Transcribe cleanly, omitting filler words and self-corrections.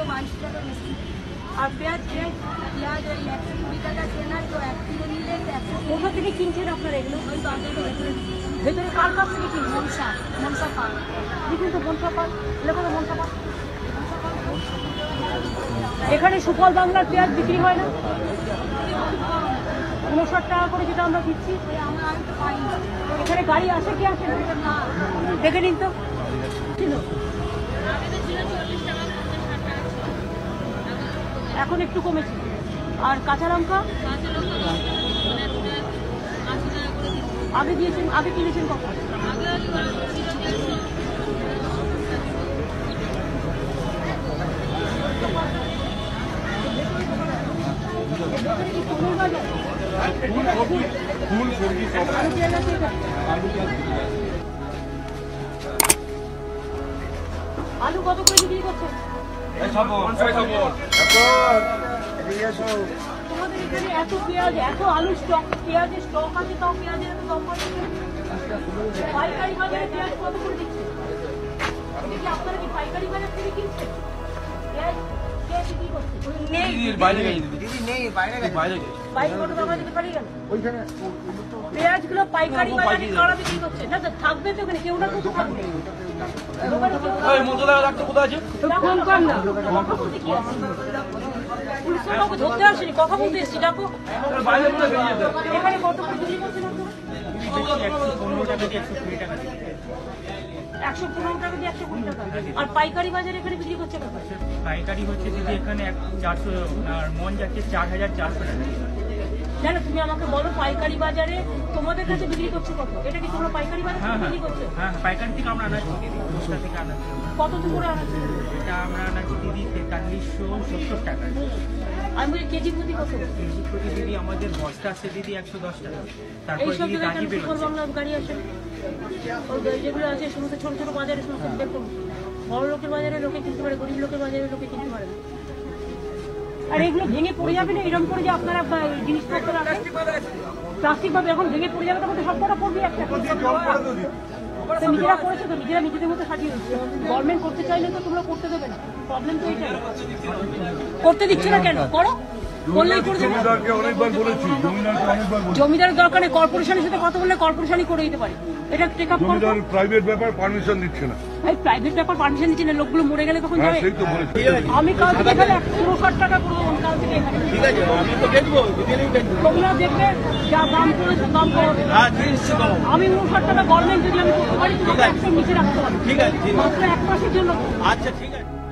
22 টাকা বেশি। আর পেঁয়াজ পেঁয়াজ ওই 120 টাকা কেনা, তো 1 কিলো নিলে 100। কোথা থেকে কিনছেন আপনারা এগুলো? ওই বাজারে ভেতরে কার কাছ থেকে কিনছেন? মনসা পান। দেখুন তো মনসা পান, লেখো তো মনসা পান। এখানে সুফল বাংলার পেঁয়াজ বিক্রি হয় না? 59 টাকা করে যেটা আমরা দিচ্ছি। আমরা আমি তো পাই না। এখানে গাড়ি আসে কি আসে না? দেখে নিন তো। ছিল এখন একটু কমেছে। আর কাঁচা লঙ্কা আগে দিয়েছেন, আগে কিনেছেন কখন? আলু কত করে বিক্রি করছেন? তোমাদের এখানে এত পেঁয়াজ, এত আলু স্টক, পেঁয়াজের স্টক আছে, তাও পেঁয়াজের এত দাম পাচ্ছে। পাইকারি বাজারে পেঁয়াজ কত করে দিচ্ছে? আপনারা কি পাইকারি বাজার থেকে কিনছেন পেঁয়াজ? বিক্রি করছে বাইরে কত টাকা দিতে পারি গেল? পেঁয়াজগুলো পাইকারি বাজারে কারা বিক্রি করছে? না তো থাকবে তো ওখানে, কেউ না কেউ তো থাকবে। পুলিশের কাউকে ধরতে আসেনি, কথা বলতে এসছি। ডাকো। এখানে কত করে বিক্রি করছেন আপনারা? 115 টাকা দিয়ে 120 টাকা দিয়ে। 115 টাকা দিয়ে 120 টাকা। আর পাইকারি বাজারে এখানে বিক্রি করছে কত? পাইকারি হচ্ছে যদি এখানে 400 আর মন যাচ্ছে 4400 টাকা। জানো তুমি আমাকে বলো পাইকারি বাজারে তোমাদের কাছে বিক্রি করছে কত? এটা কি তোমরা পাইকারি বাজারে বিক্রি করছো? হ্যাঁ, পাইকারি থেকে আমরা আনাচ্ছি দিদি, বস্তা থেকে আনাচ্ছি। কত করে আনাচ্ছি? এটা আমরা আনাচ্ছি দিদি 4370 টাকা। আমি বলি কেজি প্রতি কত? কেজি প্রতি দিদি আমাদের বস্তা আছে দিদি 110 টাকা। তারপর এইসব দিদি গাড়ি জায়গায় সুফল বেরোচ্ছে। বাংলার গাড়ি আসে, ওই যেগুলো আছে সমস্ত ছোট ছোট বাজারে সমস্ত দেখুন। বড় লোকের বাজারে লোকে কিনতে পারে, গরিব লোকের বাজারে লোকে কিনতে পারে না। আর এগুলো ভেঙে পড়ে যাবে না এরকম করে যে আপনারা জিনিসপত্র রাখেন প্লাস্টিক ভাবে, এখন ভেঙে পড়ে যাবে তখন সবকটা পড়বে একটা। নিজেরা করেছে তো, নিজেরা নিজেদের মতো সাজিয়ে দিচ্ছে। গভর্নমেন্ট করতে চাইলে তো তোমরা করতে দেবে না, প্রবলেম তো এইটাই। করতে দিচ্ছে না কেন? করো, বললেই করে দেবে। জমিদারের দরকার নেই, কর্পোরেশনের সাথে কথা বললে কর্পোরেশনই করে দিতে পারে। এটা টেক আপ করো। প্রাইভেট ব্যাপার পারমিশন দিচ্ছে না। ভাই প্রাইভেট ব্যাপার পারমিশন দিচ্ছে না, লোকগুলো মরে গেলে কখন যাবে? আমি কাল থেকে এখানে 160 টাকা করবো, কাল থেকে এখানে। ঠিক আছে, আমি তো দেখবো, তোমরা দেখবে যা দাম করেছে দাম করো। আমি 59 টাকা গভর্নমেন্ট যদি আমি করতে পারি তোমাকে 100 নিচে রাখতে পারি। ঠিক আছে, মাত্র 1 মাসের জন্য। আচ্ছা ঠিক আছে।